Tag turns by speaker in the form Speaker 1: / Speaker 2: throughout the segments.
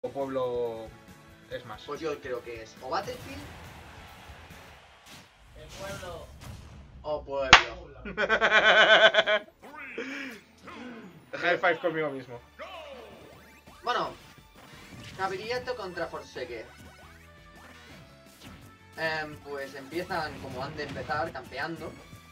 Speaker 1: pueblo Smash.
Speaker 2: Pues yo creo que es o Battlefield
Speaker 3: El pueblo.
Speaker 2: o pueblo.
Speaker 1: High five conmigo mismo.
Speaker 2: Bueno, Javiriato contra Forsaken. Pues empiezan como han de empezar, campeando.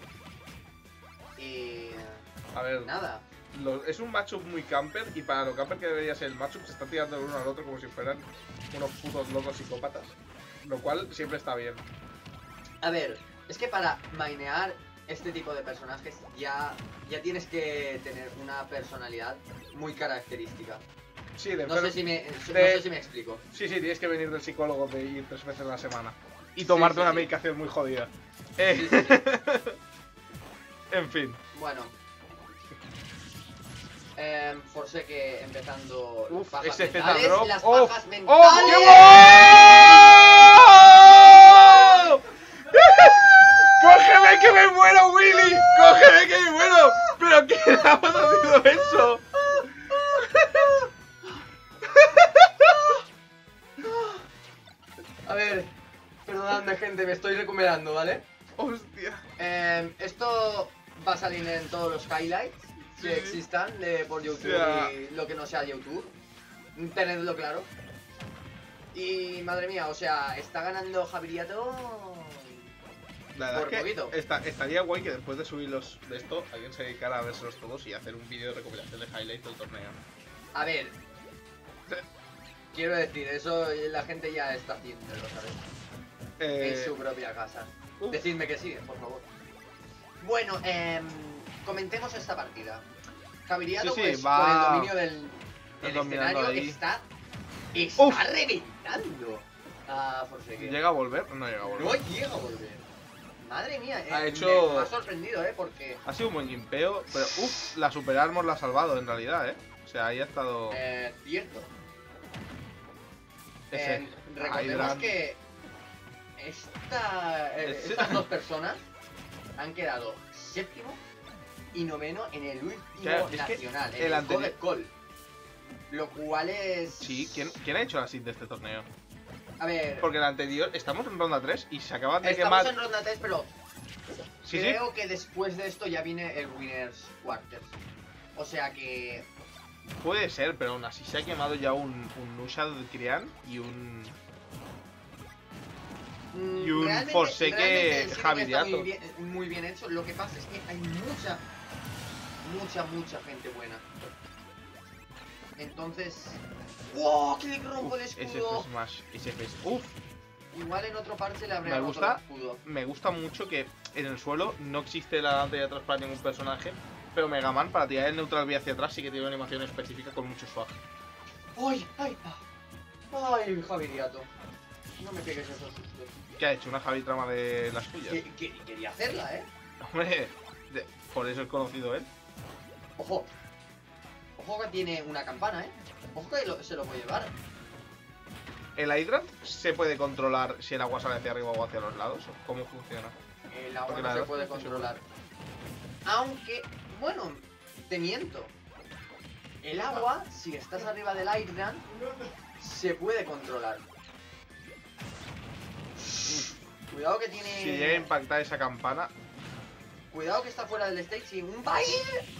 Speaker 2: Y...
Speaker 1: A ver,
Speaker 2: nada.
Speaker 1: es un matchup muy camper y para lo camper que debería ser el matchup se está tirando el uno al otro como si fueran unos putos locos psicópatas. Lo cual siempre está bien.
Speaker 2: A ver, es que para mainear este tipo de personajes ya tienes que tener una personalidad muy característica.
Speaker 1: Sí, de
Speaker 2: No sé si me explico.
Speaker 1: Sí, tienes que venir del psicólogo de ir 3 veces a la semana. Y tomarte una medicación muy jodida.
Speaker 2: Sí.
Speaker 1: En fin.
Speaker 2: Bueno. Forsaken empezando las
Speaker 1: Uf,
Speaker 2: bajas
Speaker 1: ese
Speaker 2: mentales.
Speaker 1: Z-drop.
Speaker 2: Las
Speaker 1: ¡Oh!
Speaker 2: bajas mentales.
Speaker 1: ¡Oh, qué bueno! ¡Cógeme que me muero, Willy! ¡Cógeme que me muero! ¿Pero qué le ha pasado eso?
Speaker 2: A ver, perdonadme gente, me estoy recuperando, ¿vale?
Speaker 1: ¡Hostia!
Speaker 2: Esto va a salir en todos los highlights que
Speaker 1: Sí.
Speaker 2: existan por YouTube y lo que no sea YouTube. Tenedlo claro. Y madre mía, o sea, está ganando Javiriato.
Speaker 1: La verdad
Speaker 2: Por
Speaker 1: es
Speaker 2: poquito.
Speaker 1: que estaría guay que después de subirlos de esto, alguien se dedicara a verselos todos y hacer un vídeo de recopilación de highlights del torneo.
Speaker 2: A ver, quiero decir, eso la gente ya está haciéndolo, ¿sabes? En su propia casa.
Speaker 1: uf.
Speaker 2: Decidme que sí, por favor. Bueno, comentemos esta partida. Javiriato,
Speaker 1: Sí,
Speaker 2: pues,
Speaker 1: va-
Speaker 2: con el dominio del
Speaker 1: dominando
Speaker 2: escenario
Speaker 1: ahí.
Speaker 2: está
Speaker 1: Uf.
Speaker 2: reventando a Forsaken.
Speaker 1: ¿Llega a volver? No llega a volver.
Speaker 2: No llega a volver. Madre mía,
Speaker 1: Ha hecho-
Speaker 2: me ha sorprendido, porque...
Speaker 1: Ha sido un buen gimpeo, pero uff, la Super Armor la ha salvado en realidad, O sea, ahí ha estado...
Speaker 2: Cierto.
Speaker 1: ese
Speaker 2: Recordemos
Speaker 1: Hydran.
Speaker 2: que estas dos personas han quedado séptimo y noveno en el último
Speaker 1: Claro, es que
Speaker 2: nacional, en
Speaker 1: el
Speaker 2: el
Speaker 1: anterior-
Speaker 2: Call. Lo cual es...
Speaker 1: Sí, ¿quién ha hecho la seed de este torneo?
Speaker 2: A ver,
Speaker 1: Porque el anterior, estamos en ronda 3 y se acaban de
Speaker 2: estamos
Speaker 1: quemar...
Speaker 2: en ronda 3, pero
Speaker 1: Sí,
Speaker 2: creo que después de esto ya viene el Winners Quarters. O sea que...
Speaker 1: Puede ser, pero aún así se ha quemado ya un Nushad Krian y un... Y un
Speaker 2: realmente
Speaker 1: Forsaken
Speaker 2: el setup
Speaker 1: Javiriato.
Speaker 2: está muy bien hecho. Lo que pasa es que hay mucha gente buena. Entonces... ¡Wow! ¡Que le rompo el
Speaker 1: Ese
Speaker 2: escudo!
Speaker 1: Smash, ese Uff,
Speaker 2: Igual en otro parche le habría
Speaker 1: Me
Speaker 2: roto
Speaker 1: gusta.
Speaker 2: el escudo.
Speaker 1: me gusta mucho que en el suelo no existe la delante y atrás para ningún personaje, pero Mega Man para tirar el neutral B hacia atrás sí que tiene una animación específica con mucho swag.
Speaker 2: ¡Ay! ¡Ay! ¡Ay, Javiriato! No me pegues esos sustos.
Speaker 1: ¿Qué ha hecho? Una Javi trama de las suyas.
Speaker 2: Quería hacerla, ¿eh?
Speaker 1: Hombre, por eso es conocido él.
Speaker 2: Ojo. Ojo que tiene una campana, ¿eh? Ojo que se lo puede llevar.
Speaker 1: ¿El Hydrant se puede controlar si el agua sale hacia arriba o hacia los lados? ¿O ¿Cómo funciona?
Speaker 2: El agua
Speaker 1: Porque
Speaker 2: no
Speaker 1: la
Speaker 2: se
Speaker 1: verdad
Speaker 2: puede
Speaker 1: es que sí.
Speaker 2: controlar. Aunque, bueno, te miento. El agua, si estás arriba del Hydran, se puede controlar. Cuidado que tiene...
Speaker 1: Si llega a impactar esa campana...
Speaker 2: Cuidado que está fuera del stage y un baile.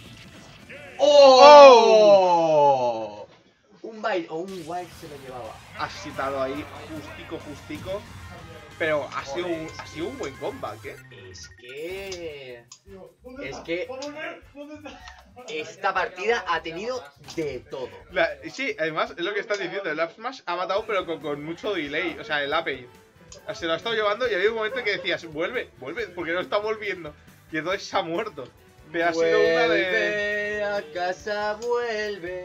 Speaker 1: ¡Oh!
Speaker 2: Un baile o un wild se lo llevaba.
Speaker 1: Ha citado ahí justico. Pero ha sido un buen comeback,
Speaker 2: Es que esta partida ha tenido de todo.
Speaker 1: Sí, además es lo que estás diciendo, el Up Smash ha matado pero con mucho delay, o sea, el API. Se lo ha estado llevando y había un momento que decías, vuelve, porque no está volviendo. Y entonces se ha muerto. Pero ha sido una de...
Speaker 2: Vuelve a casa, vuelve.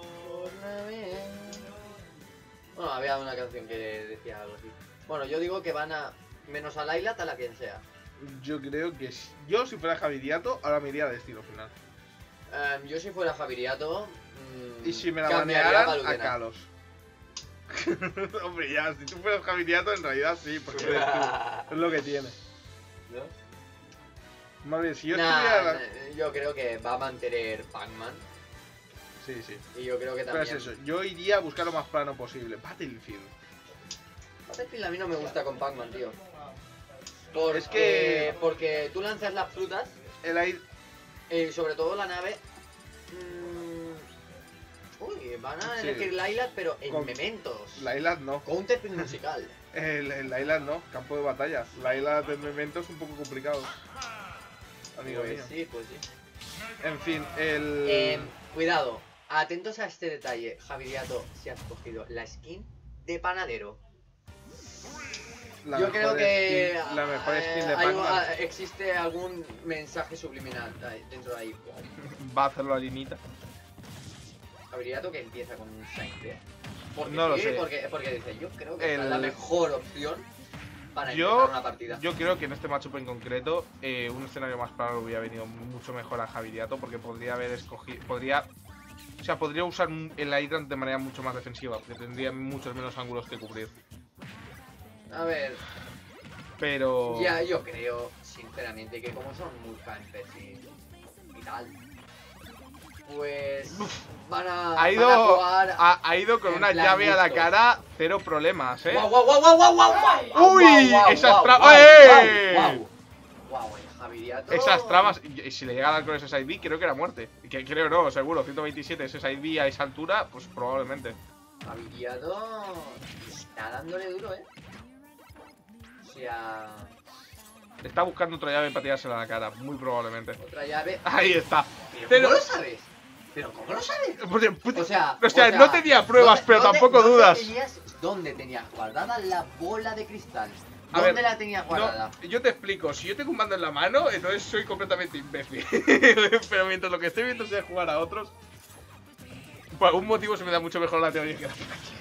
Speaker 2: Bueno, había una canción que decía algo así. Bueno, yo digo que van a... Menos a Layla, tal a quien sea.
Speaker 1: Yo creo que yo si fuera Javiriato, ahora me iría al destino final.
Speaker 2: Yo si fuera Javiriato...
Speaker 1: Y si me la
Speaker 2: cambiaría
Speaker 1: banearan, a
Speaker 2: Palutena.
Speaker 1: Kalos. Hombre, ya, si tú fueras Javiriato, en realidad sí, porque eres tú. Es lo que tiene.
Speaker 2: ¿No?
Speaker 1: Más bien, si yo
Speaker 2: Nah,
Speaker 1: estuviera...
Speaker 2: yo creo que va a mantener Pac-Man.
Speaker 1: Sí, sí.
Speaker 2: Y yo creo que
Speaker 1: Pero
Speaker 2: también.
Speaker 1: es eso, yo iría a buscar lo más plano posible. Battlefield.
Speaker 2: Battlefield a mí no me gusta con Pac-Man, tío.
Speaker 1: Es que-
Speaker 2: Porque tú lanzas las frutas
Speaker 1: El aire...
Speaker 2: y sobre todo la nave. Uy, van a
Speaker 1: Sí.
Speaker 2: elegir Lilac, pero en
Speaker 1: Con-
Speaker 2: Mementos.
Speaker 1: La isla no.
Speaker 2: Counter musical.
Speaker 1: La isla no, campo de batalla. La isla de Memento es un poco complicado. Amigo
Speaker 2: Pues
Speaker 1: mío.
Speaker 2: sí, pues sí.
Speaker 1: En fin, el...
Speaker 2: Cuidado, atentos a este detalle, Javiriato, si has cogido la skin de panadero.
Speaker 1: la
Speaker 2: Yo
Speaker 1: mejor
Speaker 2: creo que
Speaker 1: la mejor skin de
Speaker 2: hay
Speaker 1: Pac-Man.
Speaker 2: existe algún mensaje subliminal dentro de ahí.
Speaker 1: Va a hacerlo a Linita.
Speaker 2: Javiriato que empieza con un Saint. Porque
Speaker 1: No lo
Speaker 2: sí,
Speaker 1: sé.
Speaker 2: Porque dice, yo creo que esta es
Speaker 1: El-
Speaker 2: la mejor opción para
Speaker 1: Yo-
Speaker 2: empezar una partida.
Speaker 1: Yo creo que en este matchup en concreto, un escenario más plano hubiera venido mucho mejor a Javiriato porque podría haber escogido. Podría usar el Hydrant de manera mucho más defensiva porque tendría muchos menos ángulos que cubrir.
Speaker 2: A ver,
Speaker 1: Pero.
Speaker 2: ya yo creo, sinceramente, que como son muy campers y tal, pues van a
Speaker 1: Ha ido,
Speaker 2: van a jugar.
Speaker 1: ha ido con
Speaker 2: en
Speaker 1: una
Speaker 2: plan
Speaker 1: llave a la
Speaker 2: listos.
Speaker 1: cara, cero problemas,
Speaker 2: ¡Guau, guau, guau, guau, guau, guau, guau!
Speaker 1: ¡Uy!
Speaker 2: ¡Guau, guau,
Speaker 1: Esas
Speaker 2: guau,
Speaker 1: tramas.
Speaker 2: guau,
Speaker 1: ¡Eh!
Speaker 2: guau, guau! Guau, el Javiriato.
Speaker 1: Esas tramas, y si le llega a dar con ese side B, creo que era muerte. Que creo no, seguro. 127 ese side B a esa altura, pues probablemente.
Speaker 2: Javiriato está dándole duro, O sea,
Speaker 1: Está buscando otra llave para tirársela a la cara, muy probablemente.
Speaker 2: otra llave.
Speaker 1: Ahí está.
Speaker 2: ¿Pero
Speaker 1: Pero-
Speaker 2: cómo lo sabes? ¿Pero cómo lo sabes?
Speaker 1: O
Speaker 2: O sea,
Speaker 1: no tenía pruebas, pero tampoco dudas.
Speaker 2: ¿Dónde tenías guardada la bola de cristal?
Speaker 1: A
Speaker 2: ¿Dónde
Speaker 1: ver,
Speaker 2: la tenías guardada?
Speaker 1: No, yo te explico, si yo tengo un mando en la mano, entonces soy completamente imbécil. Pero mientras lo que estoy viendo sea jugar a otros, por algún motivo se me da mucho mejor la teoría que la práctica.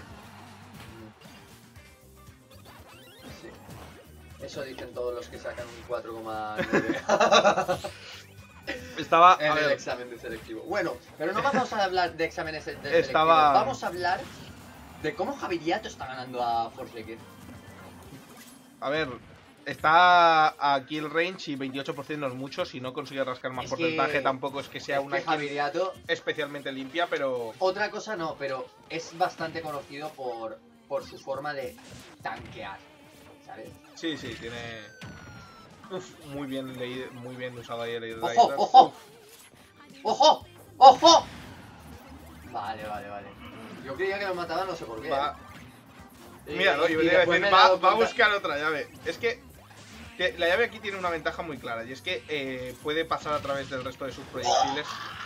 Speaker 2: Sí. Eso dicen todos los que sacan un 4,9
Speaker 1: Estaba,
Speaker 2: en
Speaker 1: a
Speaker 2: el
Speaker 1: ver,
Speaker 2: examen de selectivo. Bueno, pero no vamos a hablar de exámenes de selectivo.
Speaker 1: Estaba-
Speaker 2: Vamos a hablar de cómo Javiriato está ganando a Forsaken.
Speaker 1: a ver, está a kill range y 28% no es mucho, si no consigue rascar más
Speaker 2: Es
Speaker 1: porcentaje
Speaker 2: que-
Speaker 1: tampoco es que sea
Speaker 2: Es
Speaker 1: una
Speaker 2: que
Speaker 1: kill
Speaker 2: Javiriato,
Speaker 1: especialmente limpia, pero...
Speaker 2: otra cosa no, pero es bastante conocido por su forma de tanquear, ¿sabes?
Speaker 1: Sí, sí, tiene... muy bien leído, muy bien usado ahí el
Speaker 2: ¡Ojo,
Speaker 1: Hydrant.
Speaker 2: ojo! ¡Ojo! ¡Ojo! Vale. Yo creía que lo mataba, no sé por qué.
Speaker 1: Va,
Speaker 2: Y-
Speaker 1: míralo, yo
Speaker 2: y
Speaker 1: te iba a
Speaker 2: después
Speaker 1: decir,
Speaker 2: me he dado
Speaker 1: va a
Speaker 2: cuenta-
Speaker 1: buscar otra llave. Es que la llave aquí tiene una ventaja muy clara, y es que puede pasar a través del resto de sus proyectiles.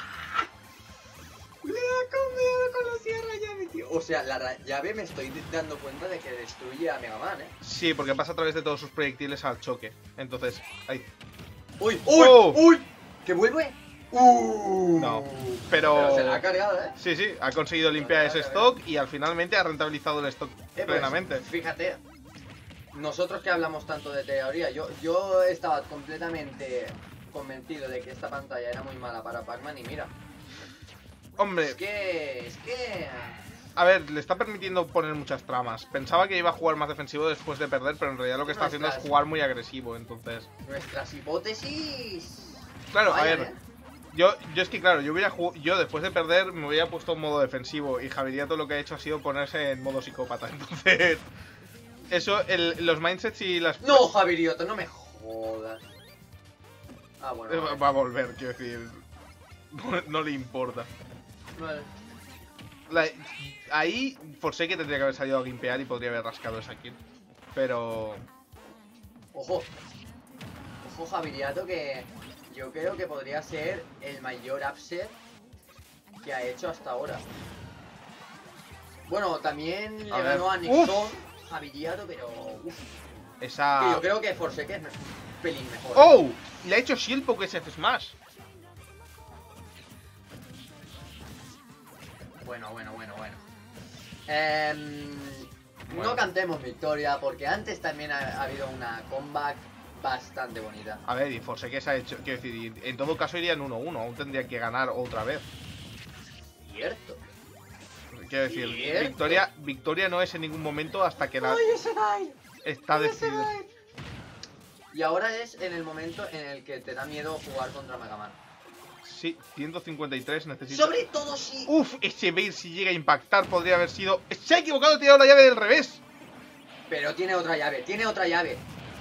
Speaker 2: Le ha comido con la sierra llave, tío. O sea, la llave me estoy dando cuenta de que destruye a Mega Man,
Speaker 1: Sí, porque pasa a través de todos sus proyectiles al choque. Entonces, ahí.
Speaker 2: ¡Uy!
Speaker 1: ¡Oh!
Speaker 2: ¡Uy! ¿Que vuelve?
Speaker 1: No,
Speaker 2: Pero se la ha cargado,
Speaker 1: Sí, sí, ha conseguido limpiar ese stock y al finalmente ha rentabilizado el stock
Speaker 2: Pues,
Speaker 1: plenamente.
Speaker 2: fíjate, nosotros que hablamos tanto de teoría, yo estaba completamente convencido de que esta pantalla era muy mala para Pac-Man y mira,
Speaker 1: Hombre,
Speaker 2: es que...
Speaker 1: a ver, le está permitiendo poner muchas tramas. Pensaba que iba a jugar más defensivo después de perder, pero en realidad lo que está haciendo es
Speaker 2: Nuestras-
Speaker 1: jugar muy agresivo, entonces...
Speaker 2: Nuestras hipótesis...
Speaker 1: Claro, a
Speaker 2: fallan,
Speaker 1: ver, yo es que claro, yo después de perder me hubiera puesto en modo defensivo y Javiriato lo que ha hecho ha sido ponerse en modo psicópata, entonces... Eso, los mindsets y las...
Speaker 2: No, Javiriato, no me jodas. Ah, bueno. Vale.
Speaker 1: Va a volver, quiero decir... No le importa.
Speaker 2: Vale.
Speaker 1: Ahí Forsaken tendría que haber salido a limpiar y podría haber rascado esa kill. Pero...
Speaker 2: Ojo. Ojo, Javiriato, que yo creo que podría ser el mayor upset que ha hecho hasta ahora. Bueno, también le
Speaker 1: A ver.
Speaker 2: ganó a Nixon, Javiriato, pero... Uf, que
Speaker 1: Esa...
Speaker 2: yo creo que Forsaken es un pelín mejor.
Speaker 1: ¡Oh! Le ha hecho shield porque se hace smash.
Speaker 2: Bueno.
Speaker 1: Bueno.
Speaker 2: No cantemos victoria, porque antes también ha habido una comeback bastante bonita.
Speaker 1: A ver, y Forsaken se ha hecho... Quiero decir, en todo caso irían 1-1. Aún tendría que ganar otra vez.
Speaker 2: Cierto.
Speaker 1: Quiero decir,
Speaker 2: Cierto.
Speaker 1: victoria no es en ningún momento hasta que la...
Speaker 2: ¡Ay, ese Dai!
Speaker 1: Está decidido.
Speaker 2: Y ahora es en el momento en el que te da miedo jugar contra Mega Man.
Speaker 1: Sí, 153 necesito.
Speaker 2: Sobre todo si...
Speaker 1: Uf, ese bait si llega a impactar podría haber sido... Se ha equivocado, ha tirado la llave del revés.
Speaker 2: Pero tiene otra llave, tiene otra llave.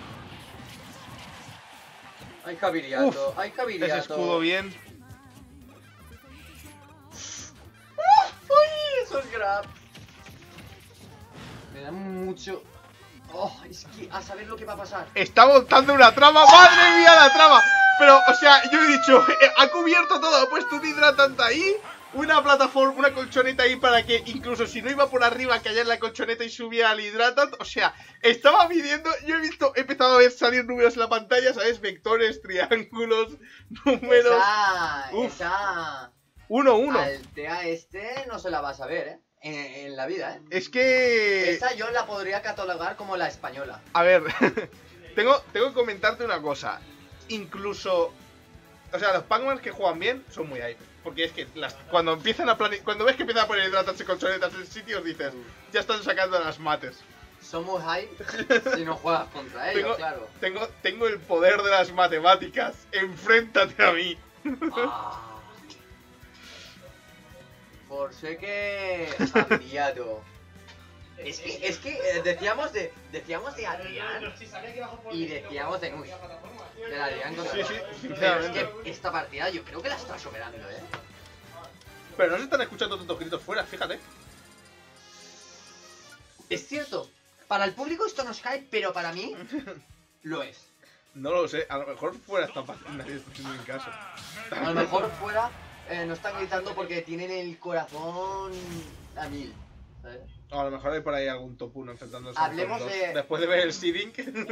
Speaker 2: Hay Javiriato, hay Javiriato.
Speaker 1: Ese escudo bien.
Speaker 2: ¡Uy! Esos grabs. Me dan mucho... Oh, es que a saber lo que va a pasar.
Speaker 1: Está montando una trama. ¡Madre mía la trama! Pero, o sea, yo he dicho, ha cubierto todo, ha puesto un hidratante ahí, una plataforma, una colchoneta ahí para que incluso si no iba por arriba cayera la colchoneta y subía al hidratante. O sea, estaba midiendo, yo he empezado a ver salir números en la pantalla, ¿sabes? Vectores, triángulos, números.
Speaker 2: Esa
Speaker 1: 1-1.
Speaker 2: Altea no se la vas a ver, en la vida,
Speaker 1: Es que...
Speaker 2: Esa yo la podría catalogar como la española.
Speaker 1: A ver, tengo que comentarte una cosa. Incluso... O sea, los Pac-Man que juegan bien son muy hype. Porque es que cuando empiezan a cuando ves que empiezan a poner hidratantes colchonetas en sitios, dices, ya están sacando las mates.
Speaker 2: Son muy hype si no juegas contra ellos, claro.
Speaker 1: Tengo el poder de las matemáticas. Enfréntate a mí.
Speaker 2: Por sé que... Javiriato. Es que decíamos de Adrián y decíamos de Nui. Del Adrián contra
Speaker 1: Sí,
Speaker 2: Pero es que esta partida yo creo que la está superando,
Speaker 1: Pero no se están escuchando tantos gritos fuera, fíjate.
Speaker 2: Es cierto, para el público esto no es hype, pero para mí lo es.
Speaker 1: No lo sé, a lo mejor fuera está fácil, nadie está haciendo en caso.
Speaker 2: A lo mejor fuera no están gritando porque tienen el corazón a 1000, ¿sabes?
Speaker 1: O a lo mejor hay por ahí algún top 1 enfrentándose.
Speaker 2: Hablemos
Speaker 1: con
Speaker 2: de...
Speaker 1: Después de ver el seeding.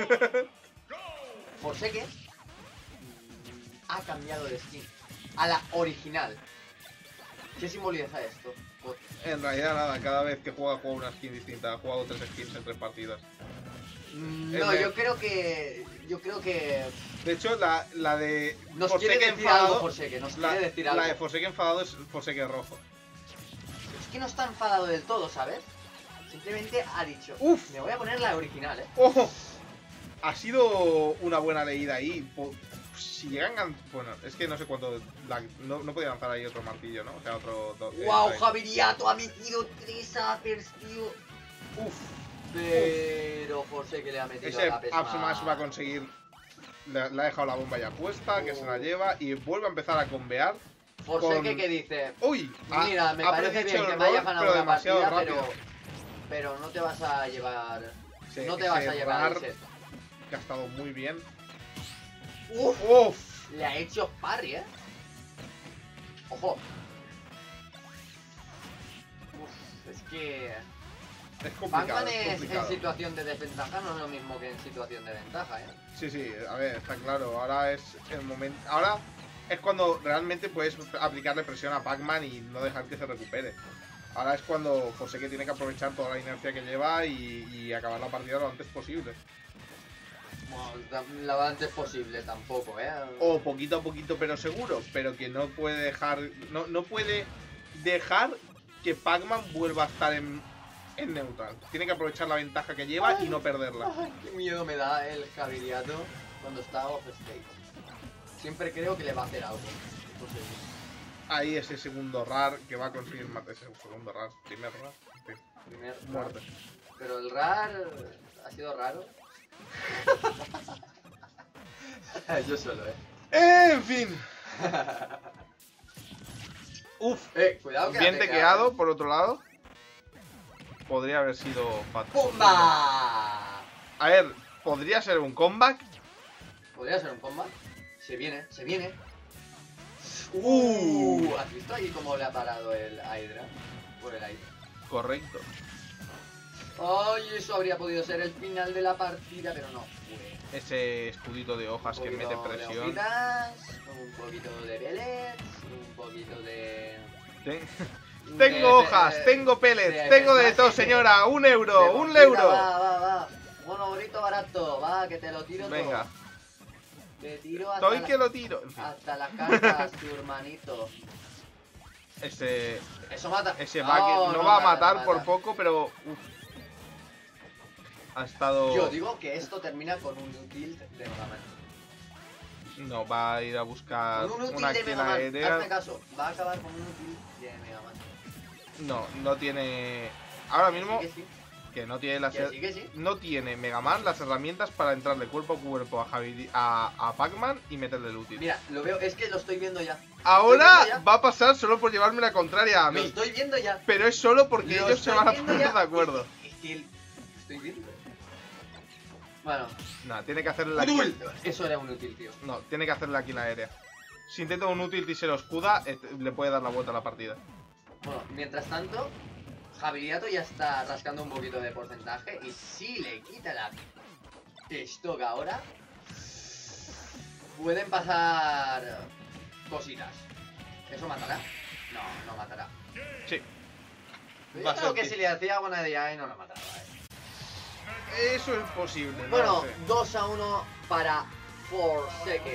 Speaker 2: Forseke ha cambiado de skin a la original. ¿Qué simboliza esto?
Speaker 1: En realidad nada, cada vez que juega una skin distinta. Ha jugado 3 skins en 3 partidas.
Speaker 2: No, yo creo que...
Speaker 1: De hecho, la de...
Speaker 2: Nos
Speaker 1: Forseke
Speaker 2: quiere decir algo Forseke, nos quiere decir algo.
Speaker 1: La de Forseke enfadado es Forseke rojo.
Speaker 2: Es que no está enfadado del todo, ¿sabes? Simplemente ha dicho,
Speaker 1: ¡Uf!
Speaker 2: Me voy a poner la original,
Speaker 1: ¡Ojo! Ha sido una buena leída ahí. Si llegan a... Bueno, es que no sé cuánto... No podía lanzar ahí otro martillo, ¿no? O sea, otro...
Speaker 2: ¡Wow! Javiriato ha metido 3 uppers, tío.
Speaker 1: ¡Uf!
Speaker 2: Pero Forseke le ha metido
Speaker 1: Ese
Speaker 2: la
Speaker 1: Up Smash va a conseguir... Le ha dejado la bomba ya puesta, que se la lleva y vuelve a empezar a convear.
Speaker 2: Forseke que dice...
Speaker 1: ¡Uy!
Speaker 2: Mira, me parece bien que me hayas ganado la partida, pero no te vas a llevar... No te vas a llevar el set.
Speaker 1: Que ha estado muy bien.
Speaker 2: ¡Uf! Le ha hecho parry, ¡Ojo! Uf, es que...
Speaker 1: Es complicado.
Speaker 2: Pac-Man en situación de desventaja no es lo mismo que en situación de ventaja,
Speaker 1: Sí, a ver, está claro. Ahora es el momento... Ahora es cuando realmente puedes aplicarle presión a Pac-Man y no dejar que se recupere. Ahora es cuando Forseke tiene que aprovechar toda la inercia que lleva y acabar la partida lo antes posible.
Speaker 2: Bueno, lo antes posible tampoco,
Speaker 1: O poquito a poquito pero seguro, pero que no puede dejar... No puede dejar que Pac-Man vuelva a estar en neutral. Tiene que aprovechar la ventaja que lleva y no perderla.
Speaker 2: Qué miedo me da el Javiriato cuando está off stage. Siempre creo que le va a hacer algo.
Speaker 1: Ahí ese segundo RAR que va a conseguir matar. Ese segundo RAR, primer RAR. Sí.
Speaker 2: Primer
Speaker 1: muerte.
Speaker 2: Pero el RAR ha sido raro. Yo solo,
Speaker 1: En fin. Uf.
Speaker 2: Cuidado que
Speaker 1: bien tequeado, por otro lado. Podría haber sido fatal.
Speaker 2: ¡Pumba!
Speaker 1: A ver, podría ser un comeback.
Speaker 2: Podría ser un comeback. Se viene. ¿Has visto ahí cómo le ha parado el Hydra? Por el aire.
Speaker 1: Correcto.
Speaker 2: Ay, eso habría podido ser el final de la partida, pero no fue.
Speaker 1: Ese escudito de hojas que mete presión.
Speaker 2: Un poquito de pellets, un poquito de...
Speaker 1: Tengo hojas, tengo pellets, tengo de todo, señora. ¡1 euro! ¡1 euro!
Speaker 2: Va. Bueno, bonito, barato. Va, que te lo tiro todo.
Speaker 1: Venga.
Speaker 2: Te tiro hasta
Speaker 1: que lo tiro. En fin.
Speaker 2: Hasta las cartas, tu hermanito. Eso mata.
Speaker 1: Ese bucket no va a matar por poco, pero... Ha estado...
Speaker 2: Yo digo que esto termina con un tilt de Mega Man.
Speaker 1: No, va a ir a buscar
Speaker 2: Un útil
Speaker 1: una
Speaker 2: de
Speaker 1: kill
Speaker 2: Mega Man.
Speaker 1: aérea.
Speaker 2: Hazme caso. Va a acabar con un útil de Mega Man.
Speaker 1: No, no tiene. Ahora mismo
Speaker 2: Que sí,
Speaker 1: que no tiene las.
Speaker 2: que sí, que sí.
Speaker 1: No tiene Mega Man las herramientas para entrarle cuerpo a cuerpo a Pac-Man y meterle el útil.
Speaker 2: Mira, lo veo, es que lo estoy viendo ya.
Speaker 1: Ahora
Speaker 2: estoy viendo ya.
Speaker 1: va a pasar solo por llevarme la contraria a
Speaker 2: Lo
Speaker 1: mí.
Speaker 2: estoy viendo ya.
Speaker 1: Pero es solo porque
Speaker 2: Lo
Speaker 1: ellos se
Speaker 2: estoy
Speaker 1: van a
Speaker 2: viendo
Speaker 1: poner
Speaker 2: ya.
Speaker 1: de acuerdo.
Speaker 2: Es que estoy viendo. Bueno,
Speaker 1: Nada, tiene que hacerle la
Speaker 2: útil.
Speaker 1: kill.
Speaker 2: Eso era un útil, tío.
Speaker 1: No, tiene que hacerle la kill aérea. Si intenta un útil y se lo escuda, le puede dar la vuelta a la partida.
Speaker 2: Bueno, mientras tanto, Javiriato ya está rascando un poquito de porcentaje. Y si le quita la stock ahora, pueden pasar cositas. ¿Eso matará? No, no matará.
Speaker 1: Sí.
Speaker 2: Yo
Speaker 1: Va a
Speaker 2: creo
Speaker 1: ser
Speaker 2: que
Speaker 1: que-
Speaker 2: si le hacía buena idea no lo matará.
Speaker 1: Eso es posible. No
Speaker 2: Bueno,
Speaker 1: lo sé.
Speaker 2: 2-1 para Forsaken.